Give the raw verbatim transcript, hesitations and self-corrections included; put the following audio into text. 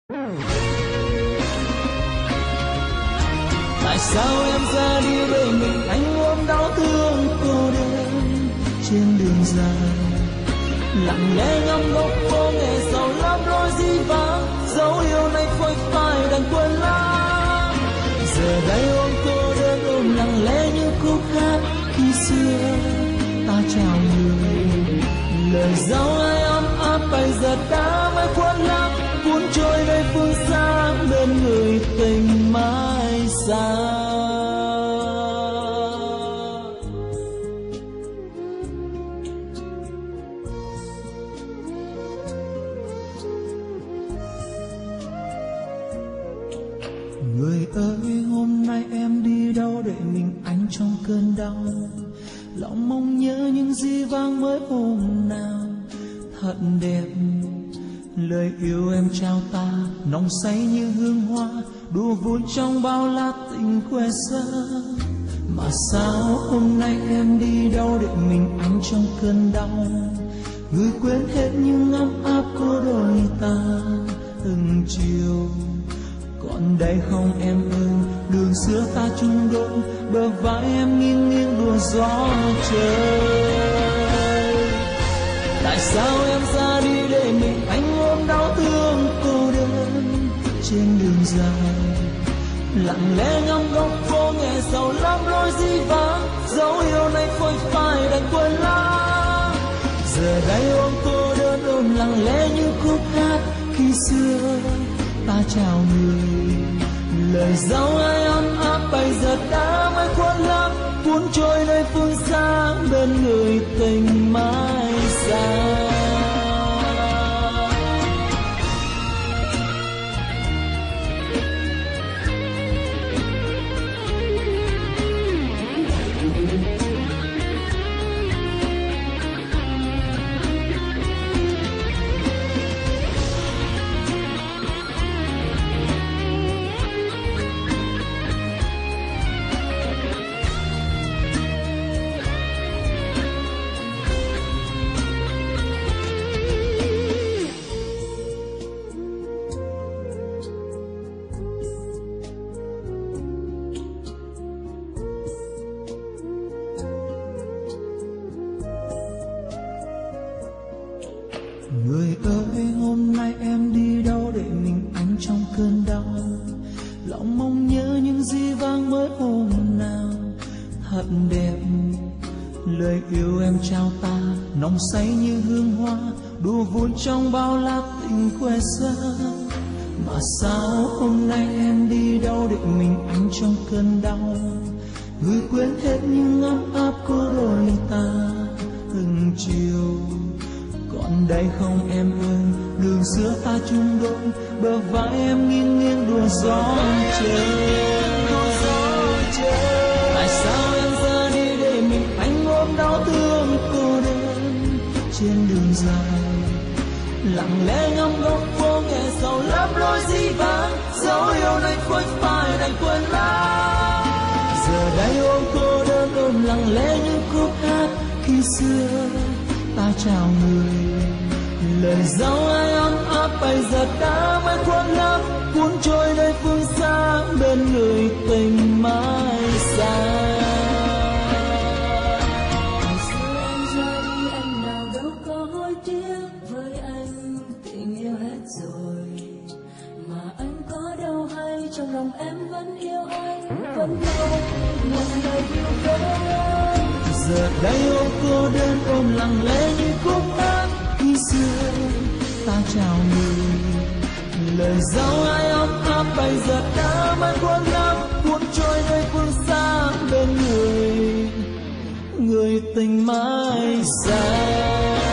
Tại sao em ra đi để mình anh ôm đau thương cô đơn trên đường dài, lặng lẽ ngắm góc phố nghe sầu lắm lối dĩ vãng, dấu yêu này phôi phai đành quên lãng. Giờ đây ôm cô đơn ôm lặng lẽ như khúc hát khi xưa ta chào người, lời dấu ai ấm áp bây giờ đã mãi khuất lắm, cuốn trôi nơi phương xa bên người tình mãi xa. Người ơi hôm nay em đi đâu để mình anh trong cơn đau, lòng mong nhớ những gì vang mới hôm nào thật đẹp. Lời yêu em trao ta nồng say như hương hoa, đùa vui trong bao la tình quê xa. Mà sao hôm nay em đi đâu để mình anh trong cơn đau, người quên hết những ấm áp của đôi ta từng chiều. Còn đây không em ơi, đường xưa ta chung đôi, bờ vai em nghiêng nghiêng đùa gió trời. Tại sao em ra đi để mình anh ôm đau thương cô đơn trên đường dài, lặng lẽ ngắm góc phố nghe sầu lắm lối dĩ vãng, dấu yêu này phôi phai đành quên lãng. Giờ đây ôm cô đơn ôm lặng lẽ như khúc hát khi xưa ta chào người, lời dấu ai ấm áp bây giờ đã mãi khuất lắm, cuốn trôi nơi phương xa bên người tình mãi xa. Người ơi hôm nay em đi đâu để mình anh trong cơn đau, lòng mong nhớ những gì vang mới hôm nào thật đẹp. Lời yêu em trao ta nồng say như hương hoa, đùa vui trong bao la tình quê xa. Mà sao hôm nay em đi đâu để mình anh trong cơn đau, người quên hết những ấm áp của đôi ta từng chiều. Còn đây không em ơi, đường xưa ta chung đôi, bờ vai em nghiêng nghiêng đùa gió trời. Tại sao em ra đi để mình anh ôm đau thương cô đơn trên đường dài, lặng lẽ ngắm góc phố nghe sầu lắm lối dĩ vãng, dấu yêu này phôi phai đành quên lãng. Giờ đây ôm cô đơn ôm lặng lẽ những khúc hát khi xưa ta chào người, lời dấu ai ấm áp bây giờ đã mãi khuất lắm, cuốn trôi nơi phương xa bên người tình mãi xa. Ngày xưa em ra đi anh nào đâu có hối tiếc, với anh tình yêu hết rồi. Mà anh có đâu hay trong lòng em vẫn yêu anh, vẫn mong một lời yêu đến. Giờ đây ôm cô đơn ôm lặng lẽ như khúc hát khi xưa ta chào người, lời dấu ai ấm áp bây giờ đã mãi khuất lắm, cuốn trôi nơi phương xa bên người người tình mãi xa.